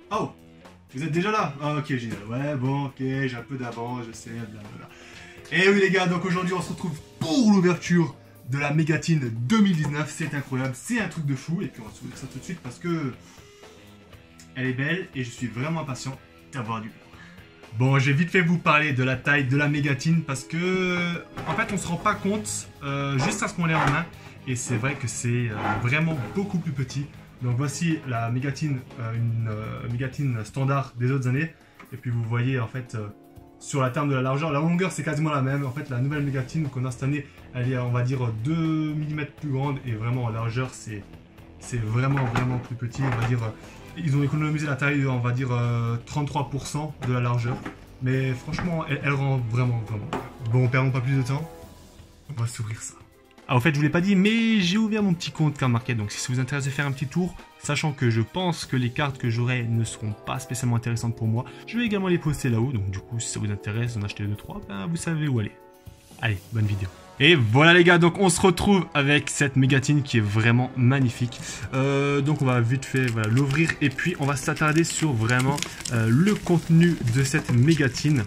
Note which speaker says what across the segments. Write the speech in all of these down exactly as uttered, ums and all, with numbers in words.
Speaker 1: Oh, vous êtes déjà là? Ah, ok, génial. Ouais, bon, ok, j'ai un peu d'avance, je sais, blablabla. Et oui les gars, donc aujourd'hui on se retrouve pour l'ouverture de la Mégatine deux mille dix-neuf. C'est incroyable, c'est un truc de fou. Et puis on va s'ouvrir ça tout de suite parce que elle est belle et je suis vraiment impatient d'avoir du coup. Bon, j'ai vite fait vous parler de la taille de la Mégatine parce que en fait on se rend pas compte euh, juste à ce qu'on l'a en main. Et c'est vrai que c'est euh, vraiment beaucoup plus petit. Donc voici la Mégatine, euh, une euh, Mégatine standard des autres années. Et puis vous voyez en fait euh, sur la terme de la largeur, la longueur c'est quasiment la même. En fait la nouvelle Mégatine qu'on a cette année, elle est on va dire deux millimètres plus grande. Et vraiment en largeur c'est c'est vraiment vraiment plus petit. On va dire euh, ils ont économisé la taille on va dire euh, trente-trois pour cent de la largeur. Mais franchement elle, elle rend vraiment vraiment. Bon, perdons pas plus de temps, on va s'ouvrir ça. Ah, au fait, je vous l'ai pas dit, mais j'ai ouvert mon petit compte Card Market, donc si ça vous intéresse de faire un petit tour, sachant que je pense que les cartes que j'aurai ne seront pas spécialement intéressantes pour moi, je vais également les poster là-haut, donc du coup, si ça vous intéresse d'en acheter deux trois, ben vous savez où aller. Allez, bonne vidéo. Et voilà les gars, donc on se retrouve avec cette Mégatine qui est vraiment magnifique. Euh, donc on va vite fait voilà, l'ouvrir et puis on va s'attarder sur vraiment euh, le contenu de cette Mégatine.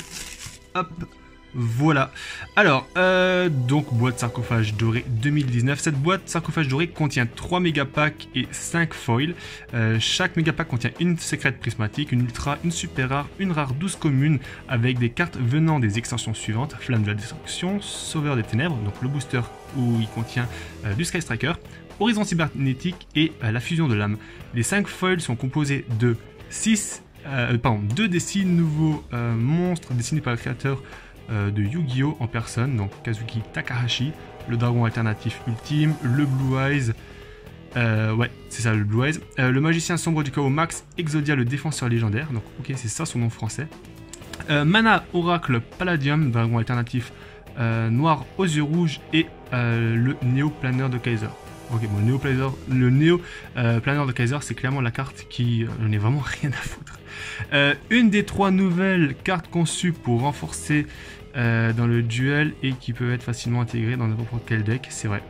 Speaker 1: Hop. Voilà. Alors, euh, donc boîte sarcophage doré deux mille dix-neuf. Cette boîte sarcophage doré contient trois mégapacks et cinq foils. Euh, chaque mégapack contient une secrète prismatique, une ultra, une super rare, une rare douze communes avec des cartes venant des extensions suivantes. Flamme de la destruction, sauveur des ténèbres, donc le booster où il contient euh, du Sky Striker, horizon cybernétique et euh, la fusion de l'âme. Les cinq foils sont composés de six, euh, pardon, deux des six nouveaux euh, monstres dessinés par le créateur de Yu-Gi-Oh en personne, donc Kazuki Takahashi, le dragon alternatif ultime, le Blue Eyes, euh, ouais, c'est ça le Blue Eyes, euh, le magicien sombre du chaos Max, Exodia le défenseur légendaire, donc ok, c'est ça son nom français, euh, Mana Oracle Palladium, dragon alternatif euh, noir aux yeux rouges, et euh, le Néo Planeur de Kaiser. Ok, bon, le Néo Planeur, le Néo euh, Planeur de Kaiser, c'est clairement la carte qui euh, j'en ai vraiment rien à foutre. Euh, une des trois nouvelles cartes conçues pour renforcer euh, dans le duel et qui peuvent être facilement intégrées dans n'importe quel deck, c'est vrai.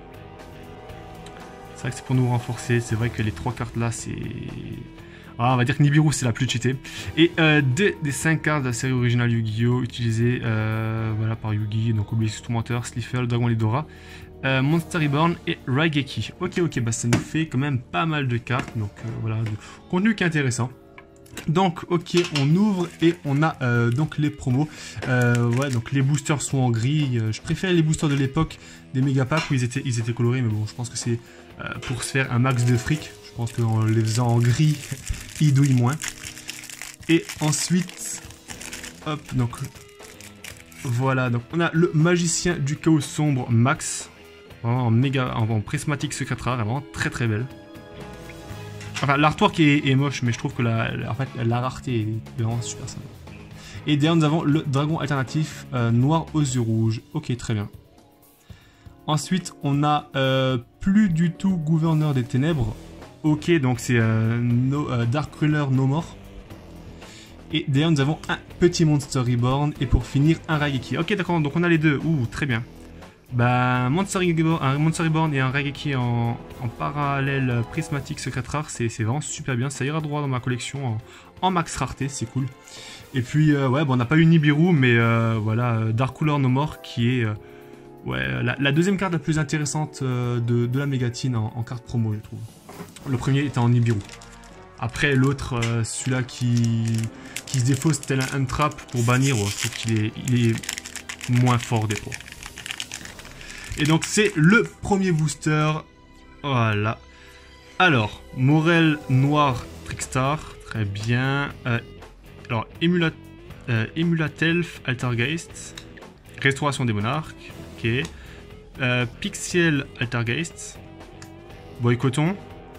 Speaker 1: C'est vrai que c'est pour nous renforcer, c'est vrai que les trois cartes là, c'est... Ah, on va dire que Nibiru c'est la plus cheatée. Et euh, deux des cinq cartes de la série originale Yu-Gi-Oh! Utilisées euh, voilà, par Yugi, donc Obelisk Tourmenteur, Slifer, le Dragon Lidora, euh, Monster Reborn et Raigeki. Ok, ok, bah ça nous fait quand même pas mal de cartes, donc euh, voilà, du contenu qui est intéressant. Donc ok, on ouvre et on a euh, donc les promos. Euh, ouais, donc les boosters sont en gris. Je préfère les boosters de l'époque des Megapacks où ils étaient, ils étaient colorés, mais bon, je pense que c'est euh, pour se faire un max de fric. Je pense qu'en les faisant en gris, ils douillent moins. Et ensuite, hop, donc voilà, donc on a le magicien du chaos sombre Max, en méga, en, en prismatique secret rare, vraiment très très belle. Enfin, l'artwork est, est moche, mais je trouve que la, la, en fait, la rareté est vraiment super sympa. Et derrière, nous avons le dragon alternatif euh, noir aux yeux rouges. Ok, très bien. Ensuite, on a euh, plus du tout gouverneur des ténèbres. Ok, donc c'est euh, no, euh, Dark Ruler No More. Et derrière, nous avons un petit Monster Reborn. Et pour finir, un Raigeki. Ok, d'accord, donc on a les deux. Ouh, très bien. Bah, Monster Reborn, un Monster Reborn et un Raigeki en, en parallèle prismatique secret rare, c'est vraiment super bien. Ça ira droit dans ma collection en, en max rareté, c'est cool. Et puis, euh, ouais, bon, on n'a pas eu Nibiru, mais euh, voilà, Dark Ruler No More qui est euh, ouais, la, la deuxième carte la plus intéressante euh, de, de la Mégatine en, en carte promo, je trouve. Le premier était en Nibiru. Après, l'autre, euh, celui-là qui, qui se défausse tel un trap pour bannir, ouais, je trouve qu'il est, il est moins fort des fois. Et donc c'est le premier booster. Voilà. Alors, Morel Noir Trickstar. Très bien. Euh, alors, Emulat, euh, Emulatelf Altergeist. Restauration des monarques. Ok. Euh, Pixiel Altergeist. Boycotton.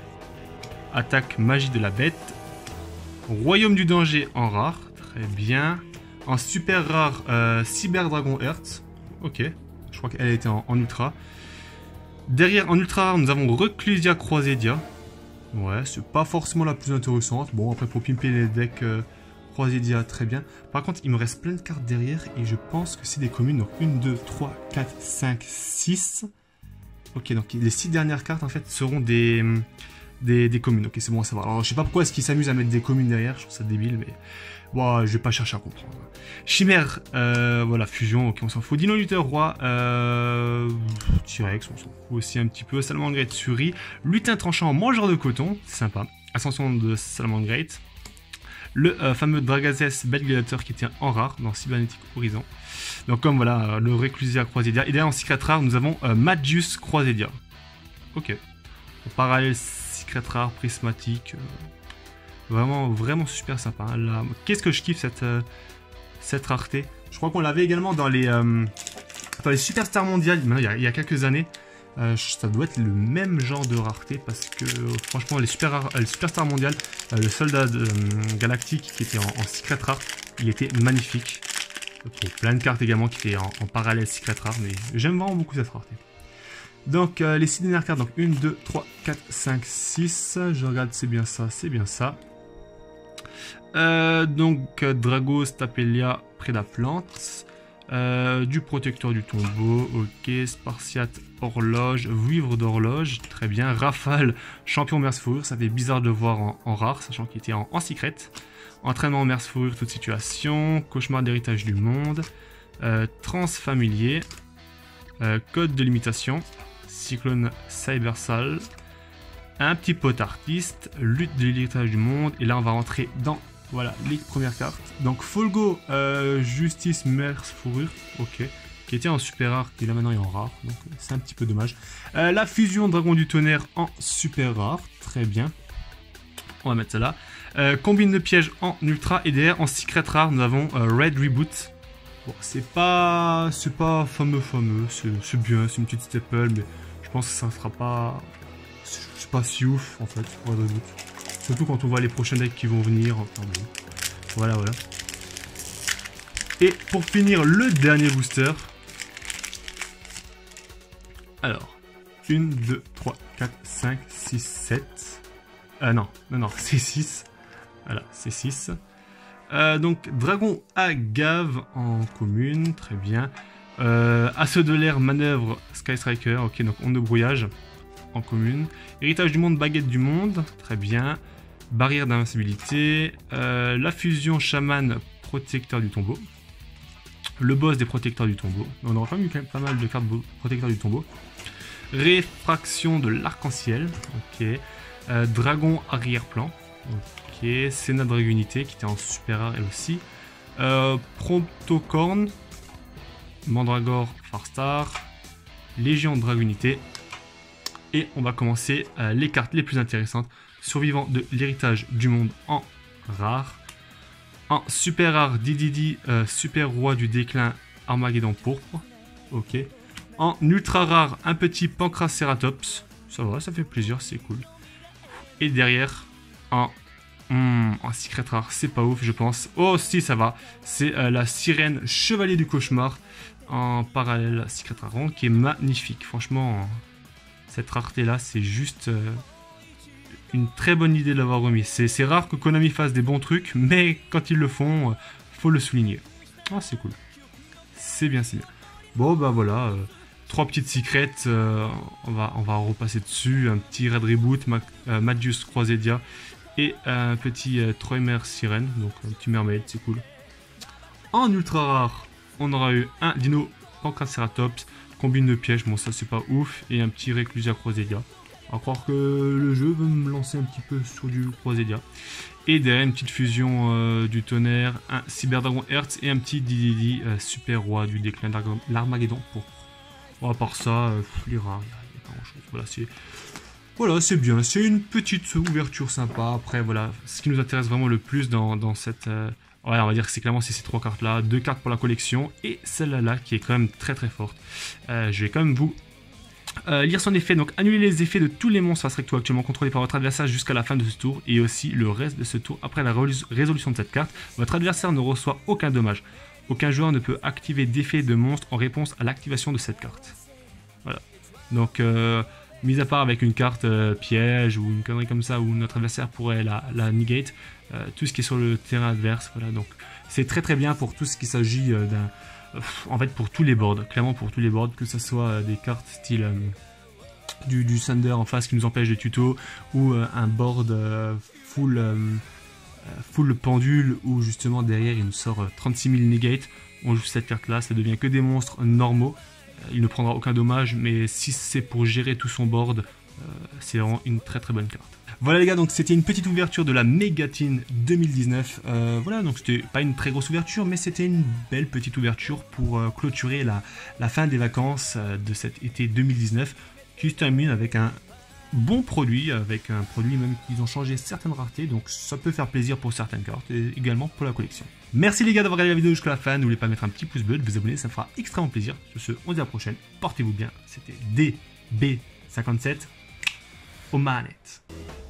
Speaker 1: Attaque magie de la bête. Royaume du danger en rare. Très bien. En super rare, euh, Cyber Dragon Earth. Ok. Je crois qu'elle était en, en ultra. Derrière, en ultra rare, nous avons Reclusia Croisédia. Ouais, c'est pas forcément la plus intéressante. Bon, après, pour pimper les decks euh, Croisédia, très bien. Par contre, il me reste plein de cartes derrière et je pense que c'est des communes. Donc, un, deux, trois, quatre, cinq, six. Ok, donc les six dernières cartes, en fait, seront des, des, des communes. Ok, c'est bon à savoir. Alors, je sais pas pourquoi est-ce qu'ils s'amusent à mettre des communes derrière, je trouve ça débile, mais bon, je vais pas chercher à comprendre. Chimère, euh, voilà, fusion, ok, on s'en fout. Dino Luther, roi, euh, T-Rex, on s'en fout aussi un petit peu. Salamangreat, Suri, lutin tranchant, mangeur de coton, c'est sympa. Ascension de Salamangreat. Le euh, fameux Dragazès Bel Gladiator qui était en rare dans Cybernetic Horizon. Donc comme voilà, le Reclusia Croisédia. Et derrière en secret rare, nous avons euh, Magius Croisédia. Ok. En parallèle, secret rare, prismatique. Euh, vraiment, vraiment super sympa. Hein. Qu'est-ce que je kiffe cette, euh, cette rareté. Je crois qu'on l'avait également dans les, euh, dans les Superstars mondiales, il y, a, il y a quelques années. Euh, ça doit être le même genre de rareté parce que euh, franchement les, super, euh, les Superstars mondiales, euh, le soldat de, euh, galactique qui était en, en secret rare, il était magnifique. Pour plein de cartes également qui étaient en, en parallèle secret rare, mais j'aime vraiment beaucoup cette rareté. Donc euh, les six dernières cartes, donc un, deux, trois, quatre, cinq, six, je regarde, c'est bien ça, c'est bien ça. Euh, donc euh, Dragos, Tapelia, Prédaplante. Euh, du protecteur du tombeau, ok, Spartiate, horloge, vivre d'horloge, très bien, Rafale, champion Merce Fourrure, ça fait bizarre de le voir en, en rare, sachant qu'il était en, en secret, entraînement Merce Fourrure, toute situation, cauchemar d'héritage du monde, euh, transfamilier, euh, code de limitation, cyclone Cybersal, un petit pote artiste, lutte de l'héritage du monde, et là on va rentrer dans... Voilà, les premières cartes. Donc Folgo, euh, Justice, Merce, Fourrure, ok. Qui était en super rare, qui là maintenant est en rare. Donc c'est un petit peu dommage. Euh, la fusion Dragon du Tonnerre en super rare, très bien. On va mettre ça là. Euh, combine de pièges en ultra. Et derrière en secret rare, nous avons euh, Red Reboot. Bon, c'est pas, c'est pas fameux, fameux. C'est bien, c'est une petite staple, mais je pense que ça ne sera pas. C'est pas si ouf en fait, Red Reboot. Surtout quand on voit les prochains decks qui vont venir. Enfin, bon. Voilà, voilà. Et pour finir, le dernier booster. Alors, un, deux, trois, quatre, cinq, six, sept. Ah non, non, non, c'est six. Voilà, c'est six. Euh, donc, Dragon Agave en commune, très bien. Euh, Assaut de l'air, manœuvre, Sky Striker, ok, donc onde de brouillage en commune. Héritage du monde, baguette du monde, très bien. Barrière d'invincibilité, euh, la fusion chaman, protecteur du tombeau, le boss des protecteurs du tombeau, on aura quand même eu quand même pas mal de cartes protecteurs du tombeau, réfraction de l'arc-en-ciel, ok, euh, dragon arrière-plan, ok, Sénat Dragunité qui était en super rare elle aussi, euh, Protocorn, Mandragore Farstar, Légion Dragunité, et on va commencer euh, les cartes les plus intéressantes. Survivant de l'héritage du monde en rare. En super rare, Dididi, euh, super roi du déclin, Armageddon pourpre. Ok. En ultra rare, un petit Pancraceratops. Ça va, ça fait plaisir, c'est cool. Et derrière, en, hmm, en secret rare, c'est pas ouf, je pense. Oh, si, ça va. C'est euh, la sirène chevalier du cauchemar en parallèle secret rare, qui est magnifique. Franchement, cette rareté là, c'est juste. Euh, une très bonne idée de l'avoir remis. C'est rare que Konami fasse des bons trucs, mais quand ils le font, euh, faut le souligner. Ah, c'est cool. C'est bien, c'est bien. Bon, bah voilà. Euh, trois petites secrets. Euh, on, va, on va repasser dessus. Un petit Red Reboot, Ma euh, Magius Croisédia et un petit euh, Troimer Sirène. Donc un petit Mermaid, c'est cool. En ultra rare, on aura eu un Dino Pancraceratops, combine de pièges. Bon, ça, c'est pas ouf. Et un petit Reclusia Croisédia. À croire que le jeu veut me lancer un petit peu sur du Croisédia. Et derrière une petite fusion euh, du tonnerre, un Cyberdragon Hertz et un petit Dididi euh, super roi du déclin de l'Armageddon pour. Bon, à part ça, euh, les rares, il n'y a pas grand chose. Voilà, c'est voilà, c'est bien. C'est une petite ouverture sympa. Après, voilà, ce qui nous intéresse vraiment le plus dans, dans cette. Euh, ouais, on va dire que c'est clairement ces trois cartes là. Deux cartes pour la collection et celle-là là qui est quand même très très forte. Euh, je vais quand même vous. Euh, lire son effet, donc annuler les effets de tous les monstres face recto actuellement contrôlés par votre adversaire jusqu'à la fin de ce tour et aussi le reste de ce tour après la résolution de cette carte. Votre adversaire ne reçoit aucun dommage. Aucun joueur ne peut activer d'effet de monstre en réponse à l'activation de cette carte. Voilà. Donc, euh, mis à part avec une carte euh, piège ou une connerie comme ça où notre adversaire pourrait la, la negate, euh, tout ce qui est sur le terrain adverse, voilà. Donc, c'est très très bien pour tout ce qui s'agit euh, d'un. En fait, pour tous les boards, clairement pour tous les boards, que ce soit des cartes style euh,
Speaker 2: du, du Thunder en face qui nous empêche de tuto, ou euh, un board euh, full, euh, full pendule où justement derrière il nous sort euh, trente-six mille negate. On joue cette carte là, ça devient que des monstres normaux. Euh, il ne prendra aucun dommage, mais si c'est pour gérer tout son board, euh, c'est vraiment une très très bonne carte. Voilà les gars, donc c'était une petite ouverture de la Megatin deux mille dix-neuf. Euh, voilà, donc c'était pas une très grosse ouverture, mais c'était une belle petite ouverture pour euh, clôturer la, la fin des vacances euh, de cet été deux mille dix-neuf, qui se termine avec un bon produit, avec un produit même qu'ils ont changé certaines raretés, donc ça peut faire plaisir pour certaines cartes et également pour la collection. Merci les gars d'avoir regardé la vidéo jusqu'à la fin, n'oubliez pas de mettre un petit pouce bleu, de vous abonner, ça me fera extrêmement plaisir. Sur ce, on se dit à la prochaine, portez-vous bien, c'était D B cinquante-sept aux manettes.